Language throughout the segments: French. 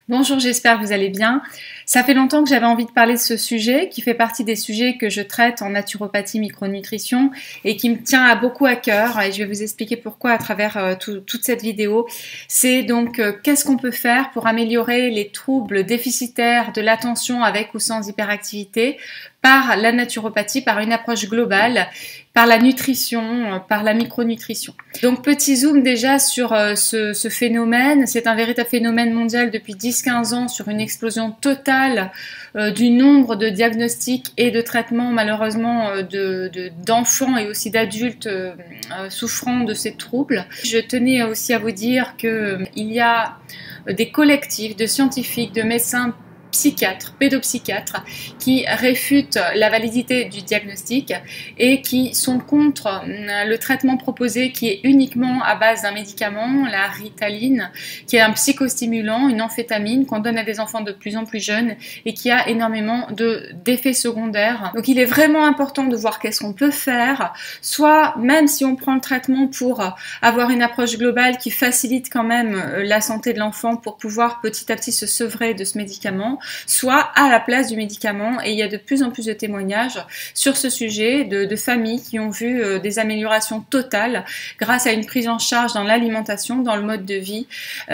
Bonjour, j'espère que vous allez bien. Ça fait longtemps que j'avais envie de parler de ce sujet qui fait partie des sujets que je traite en naturopathie micronutrition et qui me tient beaucoup à cœur et je vais vous expliquer pourquoi à travers toute cette vidéo. C'est donc qu'est-ce qu'on peut faire pour améliorer les troubles déficitaires de l'attention avec ou sans hyperactivité par la naturopathie, par une approche globale, par la nutrition, par la micronutrition. Donc petit zoom déjà sur ce phénomène. C'est un véritable phénomène mondial depuis 10-15 ans sur une explosion totale du nombre de diagnostics et de traitements malheureusement d'enfants et aussi d'adultes souffrant de ces troubles. Je tenais aussi à vous dire qu'il y a des collectifs de scientifiques, de médecins, psychiatres, pédopsychiatres qui réfutent la validité du diagnostic et qui sont contre le traitement proposé qui est uniquement à base d'un médicament, la Ritaline, qui est un psychostimulant, une amphétamine qu'on donne à des enfants de plus en plus jeunes et qui a énormément d'effets secondaires. Donc il est vraiment important de voir qu'est-ce qu'on peut faire, soit même si on prend le traitement pour avoir une approche globale qui facilite quand même la santé de l'enfant pour pouvoir petit à petit se sevrer de ce médicament, soit à la place du médicament. Et il y a de plus en plus de témoignages sur ce sujet de familles qui ont vu des améliorations totales grâce à une prise en charge dans l'alimentation, dans le mode de vie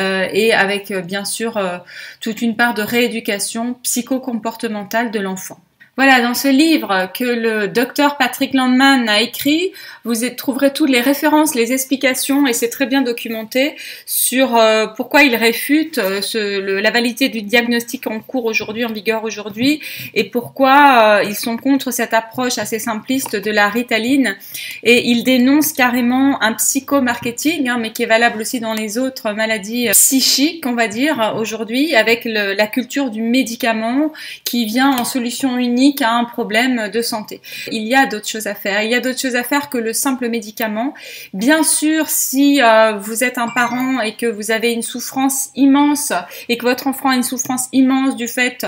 et avec bien sûr toute une part de rééducation psychocomportementale de l'enfant. Voilà, dans ce livre que le docteur Patrick Landman a écrit, vous trouverez toutes les références, les explications, et c'est très bien documenté sur pourquoi il réfute la validité du diagnostic en cours aujourd'hui, en vigueur aujourd'hui, et pourquoi ils sont contre cette approche assez simpliste de la Ritaline. Et il dénonce carrément un psychomarketing, mais qui est valable aussi dans les autres maladies psychiques, on va dire, aujourd'hui, avec la culture du médicament qui vient en solution unique à un problème de santé. Il y a d'autres choses à faire. Il y a d'autres choses à faire que le simple médicament. Bien sûr, si vous êtes un parent et que vous avez une souffrance immense et que votre enfant a une souffrance immense du fait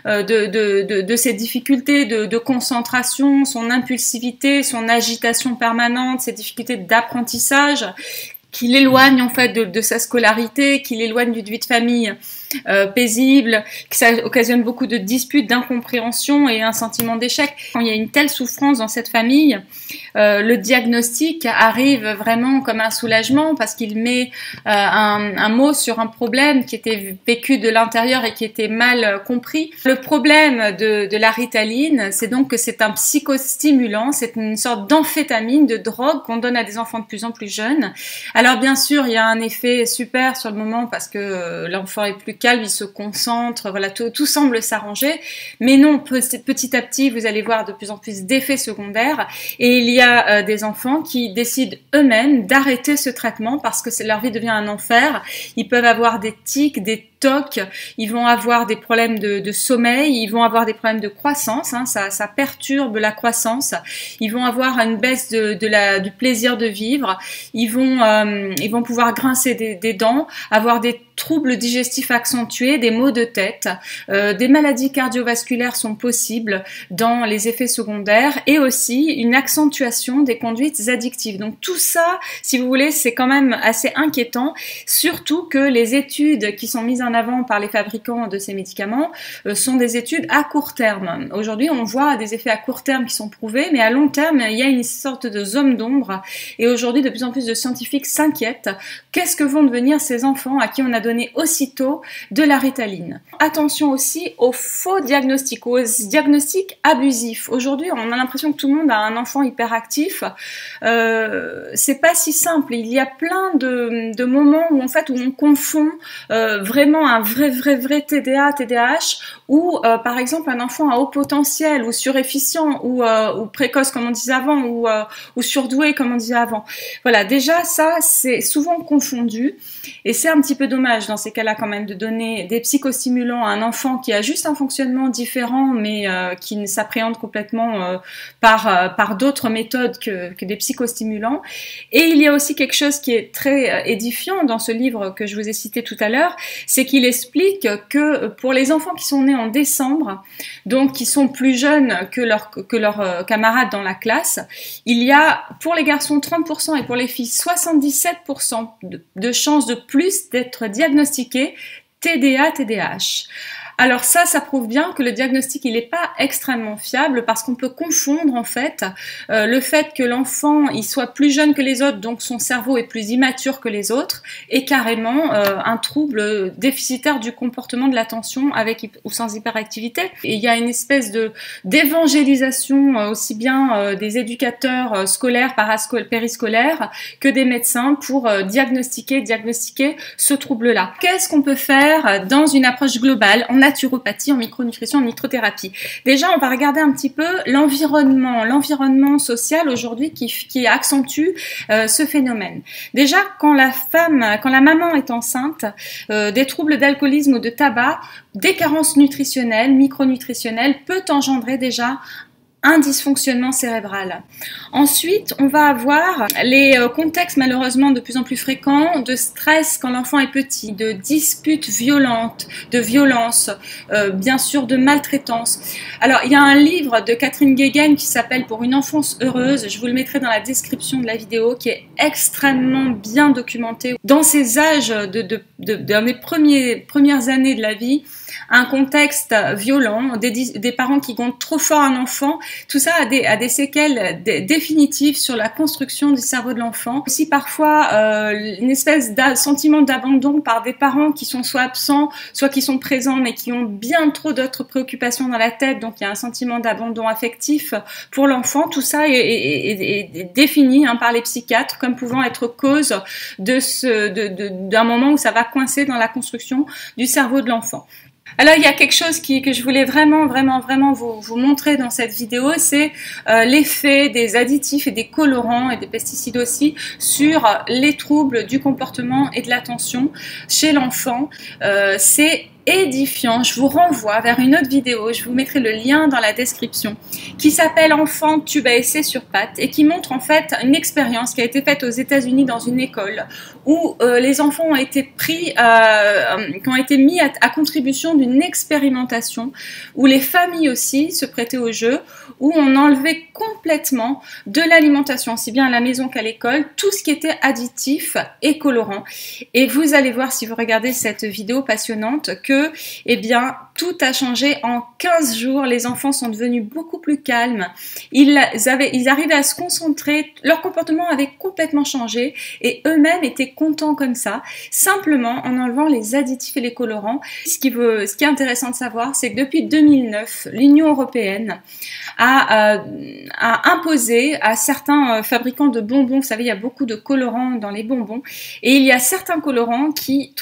de ses difficultés de concentration, son impulsivité, son agitation permanente, ses difficultés d'apprentissage, qui l'éloigne en fait de sa scolarité, qui l'éloigne d'une vie de famille paisible, que ça occasionne beaucoup de disputes, d'incompréhension et un sentiment d'échec. Quand il y a une telle souffrance dans cette famille, le diagnostic arrive vraiment comme un soulagement parce qu'il met un mot sur un problème qui était vécu de l'intérieur et qui était mal compris. Le problème de la Ritaline, c'est donc que c'est un psychostimulant, c'est une sorte d'amphétamine, de drogue qu'on donne à des enfants de plus en plus jeunes. Alors bien sûr, il y a un effet super sur le moment parce que l'enfant est plus calme, il se concentre, voilà, tout semble s'arranger. Mais non, petit à petit, vous allez voir de plus en plus d'effets secondaires. Et il y a des enfants qui décident eux-mêmes d'arrêter ce traitement parce que leur vie devient un enfer. Ils peuvent avoir des tics, des tocs, ils vont avoir des problèmes de sommeil, ils vont avoir des problèmes de croissance, ça perturbe la croissance, ils vont avoir une baisse du plaisir de vivre, ils vont pouvoir grincer des dents, avoir des troubles digestifs accentués, des maux de tête, des maladies cardiovasculaires sont possibles dans les effets secondaires et aussi une accentuation des conduites addictives. Donc tout ça, si vous voulez, c'est quand même assez inquiétant, surtout que les études qui sont mises en avant par les fabricants de ces médicaments sont des études à court terme. Aujourd'hui, on voit des effets à court terme qui sont prouvés, mais à long terme, il y a une sorte de zone d'ombre et aujourd'hui, de plus en plus de scientifiques s'inquiètent. Qu'est-ce que vont devenir ces enfants à qui on a donné aussitôt de la Ritaline? Attention aussi aux faux diagnostics, aux diagnostics abusifs. Aujourd'hui, on a l'impression que tout le monde a un enfant hyperactif. C'est pas si simple. Il y a plein de moments où en fait où on confond vraiment un vrai TDA, TDAH ou par exemple un enfant à haut potentiel ou surefficient ou précoce comme on disait avant ou surdoué comme on disait avant. Voilà, déjà ça c'est souvent confondu et c'est un petit peu dommage dans ces cas-là quand même de donner des psychostimulants à un enfant qui a juste un fonctionnement différent mais qui ne s'appréhende complètement par d'autres méthodes que des psychostimulants. Et il y a aussi quelque chose qui est très édifiant dans ce livre que je vous ai cité tout à l'heure, c'est qu'il explique que pour les enfants qui sont nés en décembre, donc qui sont plus jeunes que leurs camarades dans la classe, il y a pour les garçons 30% et pour les filles 77% de chances de plus d'être diagnostiqués TDA, TDAH. Alors ça prouve bien que le diagnostic il n'est pas extrêmement fiable parce qu'on peut confondre en fait le fait que l'enfant il soit plus jeune que les autres, donc son cerveau est plus immature que les autres, et carrément un trouble déficitaire du comportement de l'attention avec ou sans hyperactivité. Et il y a une espèce d'évangélisation aussi bien des éducateurs scolaires, périscolaires que des médecins pour diagnostiquer ce trouble-là. Qu'est-ce qu'on peut faire dans une approche globale en naturopathie, en micronutrition, en nitrothérapie? Déjà, on va regarder un petit peu l'environnement social aujourd'hui qui accentue ce phénomène. Déjà, quand la maman est enceinte, des troubles d'alcoolisme ou de tabac, des carences nutritionnelles, micronutritionnelles, peut engendrer déjà un dysfonctionnement cérébral. Ensuite, on va avoir les contextes malheureusement de plus en plus fréquents de stress quand l'enfant est petit, de disputes violentes, de violences, bien sûr de maltraitance. Alors, il y a un livre de Catherine Guéguen qui s'appelle Pour une enfance heureuse, je vous le mettrai dans la description de la vidéo, qui est extrêmement bien documenté. Dans ces âges dans les premières années de la vie, un contexte violent, des parents qui comptent trop fort un enfant, tout ça a des séquelles définitives sur la construction du cerveau de l'enfant. Aussi parfois une espèce de sentiment d'abandon par des parents qui sont soit absents, soit qui sont présents mais qui ont bien trop d'autres préoccupations dans la tête, donc il y a un sentiment d'abandon affectif pour l'enfant. Tout ça est défini par les psychiatres comme pouvant être cause d'un moment où ça va coincer dans la construction du cerveau de l'enfant. Alors il y a quelque chose que je voulais vraiment vous montrer dans cette vidéo, c'est l'effet des additifs et des colorants et des pesticides aussi sur les troubles du comportement et de l'attention chez l'enfant. C'est édifiant. Je vous renvoie vers une autre vidéo, je vous mettrai le lien dans la description, qui s'appelle Enfant tube à essai sur pattes et qui montre en fait une expérience qui a été faite aux États-Unis dans une école où les enfants ont été qui ont été mis à contribution d'une expérimentation où les familles aussi se prêtaient au jeu, où on enlevait complètement de l'alimentation, aussi bien à la maison qu'à l'école, tout ce qui était additif et colorant. Et vous allez voir si vous regardez cette vidéo passionnante que, eh bien, tout a changé en 15 jours. Les enfants sont devenus beaucoup plus calmes. Ils arrivaient à se concentrer. Leur comportement avait complètement changé et eux-mêmes étaient contents comme ça, simplement en enlevant les additifs et les colorants. Ce qui est intéressant de savoir, c'est que depuis 2009, l'Union européenne a imposé à certains fabricants de bonbons, vous savez, il y a beaucoup de colorants dans les bonbons, et il y a certains colorants qui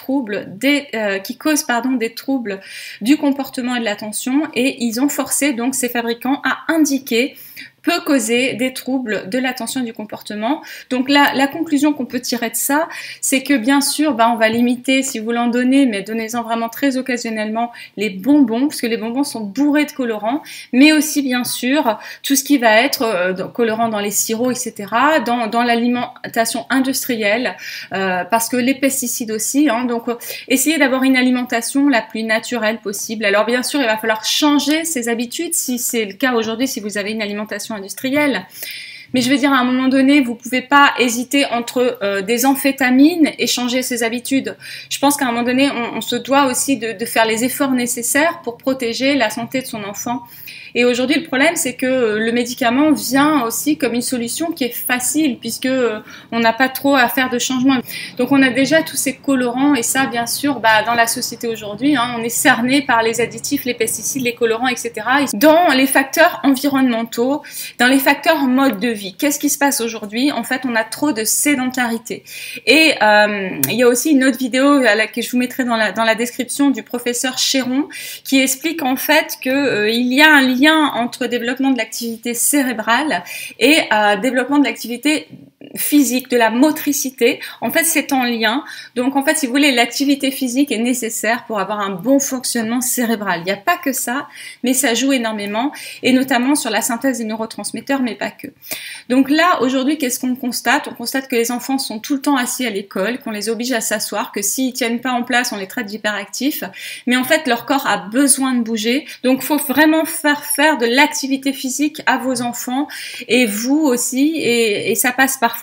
causent des troubles du comportement et de l'attention, et ils ont forcé donc ces fabricants à indiquer peut causer des troubles de l'attention et du comportement. Donc la conclusion qu'on peut tirer de ça, c'est que bien sûr, on va limiter, si vous l'en donnez, mais donnez-en vraiment très occasionnellement, les bonbons, parce que les bonbons sont bourrés de colorants, mais aussi bien sûr tout ce qui va être colorant dans les sirops, etc., dans l'alimentation industrielle, parce que les pesticides aussi, donc essayez d'avoir une alimentation la plus naturelle possible. Alors bien sûr, il va falloir changer ses habitudes, si c'est le cas aujourd'hui, si vous avez une alimentation industrielle. Mais je veux dire, à un moment donné, vous pouvez pas hésiter entre des amphétamines et changer ses habitudes. Je pense qu'à un moment donné, on se doit aussi de faire les efforts nécessaires pour protéger la santé de son enfant. Et aujourd'hui, le problème, c'est que le médicament vient aussi comme une solution qui est facile, puisque on n'a pas trop à faire de changement. Donc, on a déjà tous ces colorants, et ça, bien sûr, dans la société aujourd'hui, on est cerné par les additifs, les pesticides, les colorants, etc. Dans les facteurs environnementaux, dans les facteurs mode de vie, qu'est-ce qui se passe aujourd'hui? En fait, on a trop de sédentarité. Et il y a aussi une autre vidéo que je vous mettrai dans la description du professeur Chéron, qui explique en fait que il y a un lien entre développement de l'activité cérébrale et développement de l'activité physique, de la motricité. En fait, c'est en lien. Donc, en fait, si vous voulez, l'activité physique est nécessaire pour avoir un bon fonctionnement cérébral. Il n'y a pas que ça, mais ça joue énormément, et notamment sur la synthèse des neurotransmetteurs, mais pas que. Donc là, aujourd'hui, qu'est-ce qu'on constate? On constate que les enfants sont tout le temps assis à l'école, qu'on les oblige à s'asseoir, que s'ils tiennent pas en place, on les traite d'hyperactifs. Mais en fait, leur corps a besoin de bouger. Donc, faut vraiment faire de l'activité physique à vos enfants, et vous aussi, et ça passe parfois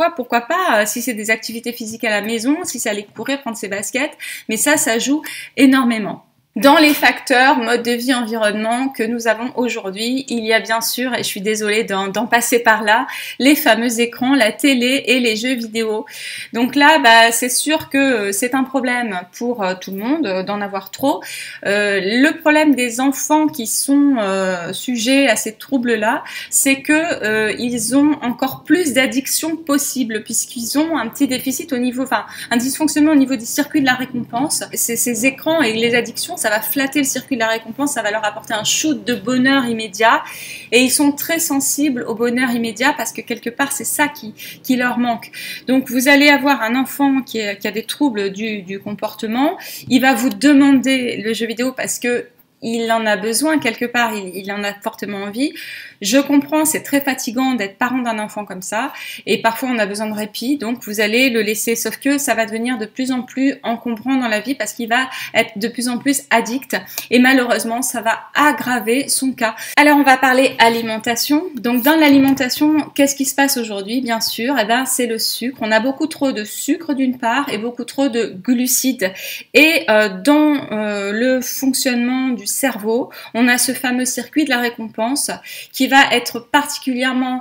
fois, pourquoi pas, si c'est des activités physiques à la maison, si c'est aller courir, prendre ses baskets, mais ça joue énormément. Dans les facteurs mode de vie, environnement que nous avons aujourd'hui, il y a bien sûr, et je suis désolée d'en passer par là, les fameux écrans, la télé et les jeux vidéo. Donc là, c'est sûr que c'est un problème pour tout le monde d'en avoir trop. Le problème des enfants qui sont sujets à ces troubles-là, c'est que ils ont encore plus d'addictions possibles puisqu'ils ont un petit déficit au niveau, un dysfonctionnement au niveau du circuit de la récompense. Ces écrans et les addictions, ça va flatter le circuit de la récompense, ça va leur apporter un shoot de bonheur immédiat et ils sont très sensibles au bonheur immédiat parce que quelque part c'est ça qui leur manque. Donc vous allez avoir un enfant qui a des troubles du comportement, il va vous demander le jeu vidéo parce que il en a besoin quelque part, il en a fortement envie. Je comprends, c'est très fatigant d'être parent d'un enfant comme ça, et parfois on a besoin de répit, donc vous allez le laisser, sauf que ça va devenir de plus en plus encombrant dans la vie parce qu'il va être de plus en plus addict, et malheureusement ça va aggraver son cas. Alors on va parler alimentation. Donc dans l'alimentation, qu'est-ce qui se passe aujourd'hui? Bien sûr, c'est le sucre. On a beaucoup trop de sucre d'une part, et beaucoup trop de glucides, et dans le fonctionnement du cerveau, on a ce fameux circuit de la récompense qui va être particulièrement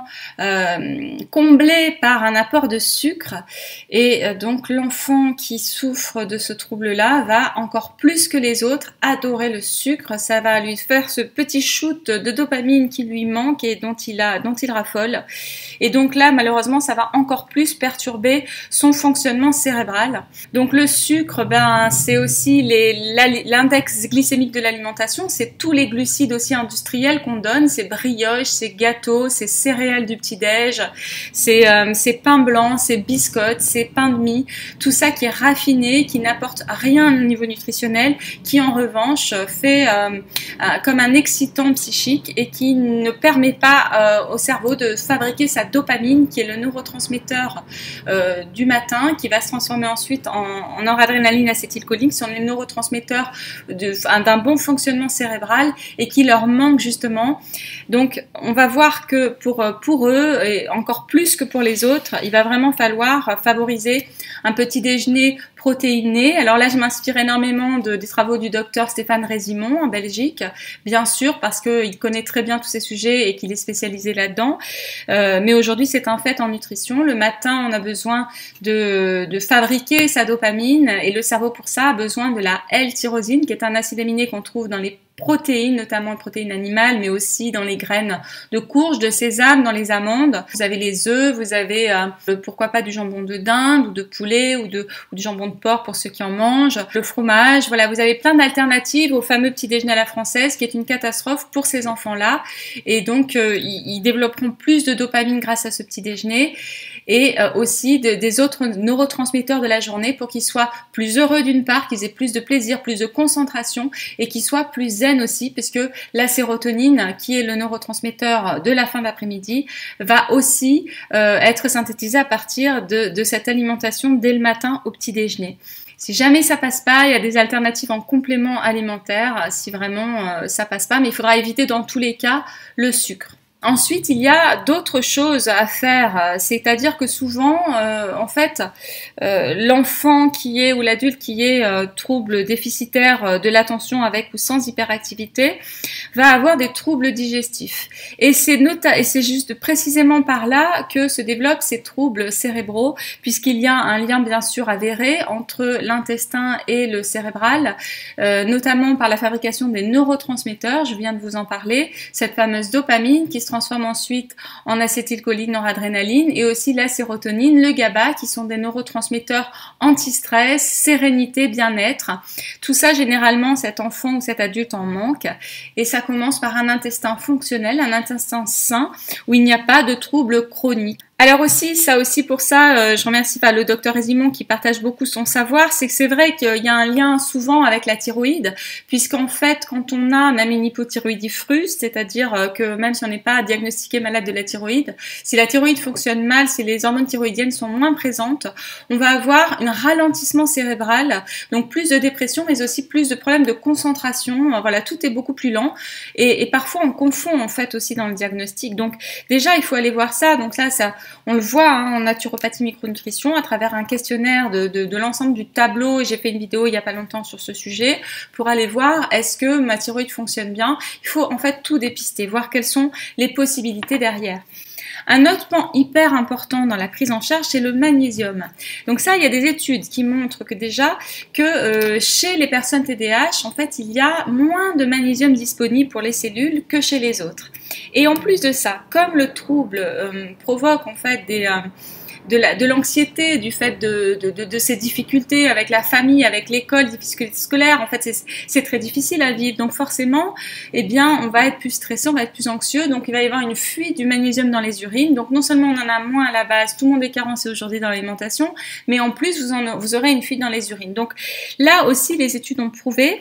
comblé par un apport de sucre, et donc l'enfant qui souffre de ce trouble-là va encore plus que les autres adorer le sucre. Ça va lui faire ce petit shoot de dopamine qui lui manque et dont il raffole, et donc là malheureusement ça va encore plus perturber son fonctionnement cérébral. Donc le sucre, c'est aussi l'index glycémique de l'alimentation, c'est tous les glucides aussi industriels qu'on donne, ces brioches, ces gâteaux, ces céréales du petit-déj, ces pains blancs, ces biscottes, ces pains de mie, tout ça qui est raffiné, qui n'apporte rien au niveau nutritionnel, qui en revanche fait comme un excitant psychique et qui ne permet pas au cerveau de fabriquer sa dopamine, qui est le neurotransmetteur du matin, qui va se transformer ensuite en noradrénaline acétylcholine, qui sont les neurotransmetteurs d'un bon fonctionnement cérébral et qui leur manque justement. Donc on va voir que pour eux, et encore plus que pour les autres, il va vraiment falloir favoriser un petit déjeuner protéiné. Alors là, je m'inspire énormément des travaux du docteur Stéphane Résimond en Belgique, bien sûr, parce qu'il connaît très bien tous ces sujets et qu'il est spécialisé là-dedans. Mais aujourd'hui, c'est un fait en nutrition. Le matin, on a besoin de fabriquer sa dopamine, et le cerveau, pour ça, a besoin de la L-tyrosine, qui est un acide aminé qu'on trouve dans les protéines, notamment les protéines animales, mais aussi dans les graines de courge, de sésame, dans les amandes. Vous avez les œufs, vous avez pourquoi pas du jambon de dinde ou de poulet ou du jambon de porc pour ceux qui en mangent, le fromage. Voilà, vous avez plein d'alternatives au fameux petit déjeuner à la française qui est une catastrophe pour ces enfants-là. Et donc, ils développeront plus de dopamine grâce à ce petit déjeuner, et aussi des autres neurotransmetteurs de la journée pour qu'ils soient plus heureux d'une part, qu'ils aient plus de plaisir, plus de concentration, et qu'ils soient plus zen aussi, puisque la sérotonine, qui est le neurotransmetteur de la fin d'après-midi, va aussi être synthétisée à partir de cette alimentation dès le matin au petit déjeuner. Si jamais ça passe pas, il y a des alternatives en complément alimentaire si vraiment ça passe pas, mais il faudra éviter dans tous les cas le sucre. Ensuite, il y a d'autres choses à faire, c'est-à-dire que souvent, en fait, l'enfant ou l'adulte qui est trouble déficitaire de l'attention avec ou sans hyperactivité va avoir des troubles digestifs. Et c'est juste précisément par là que se développent ces troubles cérébraux, puisqu'il y a un lien bien sûr avéré entre l'intestin et le cérébral, notamment par la fabrication des neurotransmetteurs, je viens de vous en parler, cette fameuse dopamine qui se transforme ensuite en acétylcholine, noradrénaline, et aussi la sérotonine, le GABA, qui sont des neurotransmetteurs anti-stress, sérénité, bien-être. Tout ça, généralement, cet enfant ou cet adulte en manque, et ça commence par un intestin fonctionnel, un intestin sain, où il n'y a pas de troubles chroniques. Alors aussi, pour ça, je remercie le docteur Résimond qui partage beaucoup son savoir, c'est que c'est vrai qu'il y a un lien souvent avec la thyroïde, puisqu'en fait, quand on a même une hypothyroïdie fruste, c'est-à-dire que même si on n'est pas diagnostiqué malade de la thyroïde, si la thyroïde fonctionne mal, si les hormones thyroïdiennes sont moins présentes, on va avoir un ralentissement cérébral, donc plus de dépression, mais aussi plus de problèmes de concentration. Voilà, tout est beaucoup plus lent, et parfois on confond en fait aussi dans le diagnostic. Donc déjà, il faut aller voir ça. Donc là, On le voit en naturopathie micronutrition à travers un questionnaire de l'ensemble du tableau. J'ai fait une vidéo il n'y a pas longtemps sur ce sujet pour aller voir est-ce que ma thyroïde fonctionne bien. Il faut en fait tout dépister, voir quelles sont les possibilités derrière. Un autre point hyper important dans la prise en charge, c'est le magnésium. Donc ça, il y a des études qui montrent que déjà que chez les personnes TDAH, en fait, il y a moins de magnésium disponible pour les cellules que chez les autres. Et en plus de ça, comme le trouble provoque en fait de l'anxiété, du fait de ces difficultés avec la famille, avec l'école, des difficultés scolaires, en fait c'est très difficile à vivre, donc forcément eh bien on va être plus stressé, on va être plus anxieux, donc il va y avoir une fuite du magnésium dans les urines, donc non seulement on en a moins à la base, tout le monde est carencé aujourd'hui dans l'alimentation, mais en plus vous aurez une fuite dans les urines. Donc là aussi les études ont prouvé,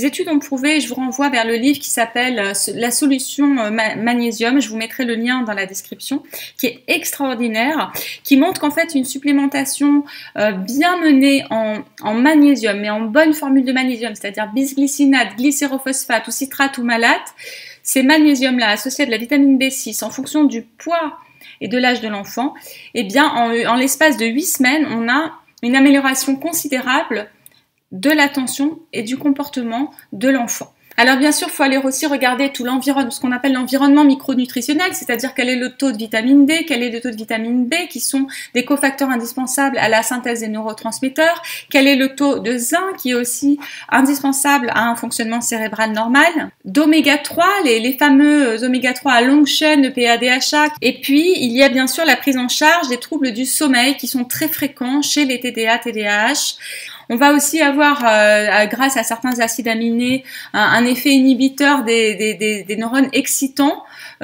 je vous renvoie vers le livre qui s'appelle La solution magnésium, je vous mettrai le lien dans la description, qui est extraordinaire, qui montre qu'en fait une supplémentation bien menée en magnésium, mais en bonne formule de magnésium, c'est-à-dire bisglycinate, glycérophosphate ou citrate ou malate, ces magnésiums-là associés à de la vitamine B6 en fonction du poids et de l'âge de l'enfant, eh bien en l'espace de 8 semaines, on a une amélioration considérable de l'attention et du comportement de l'enfant. Alors bien sûr, il faut aller aussi regarder tout l'environnement, ce qu'on appelle l'environnement micronutritionnel, c'est-à-dire quel est le taux de vitamine D, quel est le taux de vitamine B, qui sont des cofacteurs indispensables à la synthèse des neurotransmetteurs, quel est le taux de zinc, qui est aussi indispensable à un fonctionnement cérébral normal, d'oméga 3, les fameux oméga 3 à longue chaîne, EPA, DHA, et puis il y a bien sûr la prise en charge des troubles du sommeil qui sont très fréquents chez les TDA, TDAH. On va aussi avoir, grâce à certains acides aminés, un effet inhibiteur des neurones excitants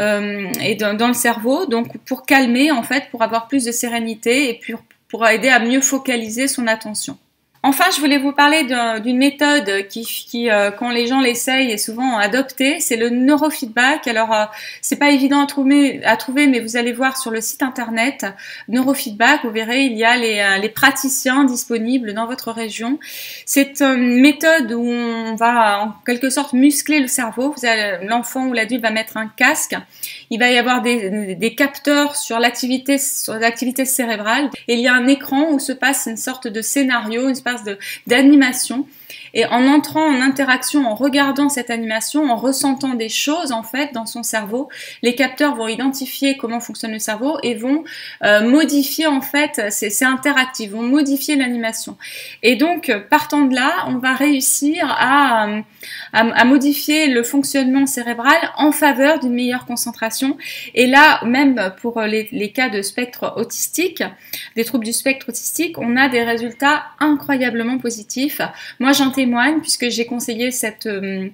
et dans le cerveau, donc pour calmer en fait, pour avoir plus de sérénité et puis pour aider à mieux focaliser son attention. Enfin, je voulais vous parler d'une méthode qui quand les gens l'essayent, est souvent adoptée, c'est le neurofeedback. Alors, c'est pas évident à trouver, mais vous allez voir sur le site internet neurofeedback, vous verrez, il y a les praticiens disponibles dans votre région. C'est une méthode où on va en quelque sorte muscler le cerveau. L'enfant ou l'adulte va mettre un casque. Il va y avoir des capteurs sur l'activité cérébrale et il y a un écran où se passe une sorte de scénario, une espèce d'animation. Et en entrant en interaction, en regardant cette animation, en ressentant des choses en fait dans son cerveau, les capteurs vont identifier comment fonctionne le cerveau et vont modifier en fait, c'est interactif, vont modifier l'animation. Et donc partant de là, on va réussir à modifier le fonctionnement cérébral en faveur d'une meilleure concentration. Et là, même pour les cas de spectre autistique, des troubles du spectre autistique, on a des résultats incroyablement positifs. Moi, j'en témoigne puisque j'ai conseillé cette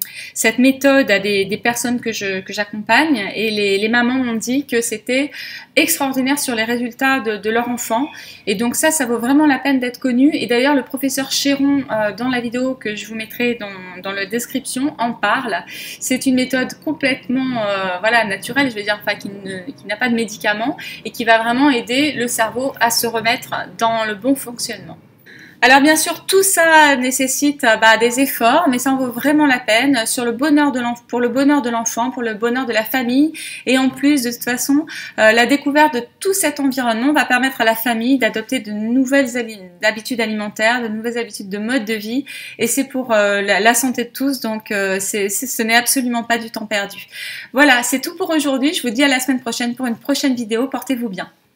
méthode à des personnes que j'accompagne et les mamans m'ont dit que c'était extraordinaire sur les résultats de leur enfant. Et donc ça vaut vraiment la peine d'être connu. Et d'ailleurs, le professeur Chéron, dans la vidéo que je vous mettrai dans la description, en parle. C'est une méthode complètement naturelle, je veux dire, enfin, qui n'a pas de médicaments et qui va vraiment aider le cerveau à se remettre dans le bon fonctionnement. Alors bien sûr, tout ça nécessite des efforts, mais ça en vaut vraiment la peine pour le bonheur de l'enfant, pour le bonheur de la famille. Et en plus, de toute façon, la découverte de tout cet environnement va permettre à la famille d'adopter de nouvelles habitudes alimentaires, de nouvelles habitudes de mode de vie. Et c'est pour la santé de tous, donc ce n'est absolument pas du temps perdu. Voilà, c'est tout pour aujourd'hui. Je vous dis à la semaine prochaine pour une prochaine vidéo. Portez-vous bien.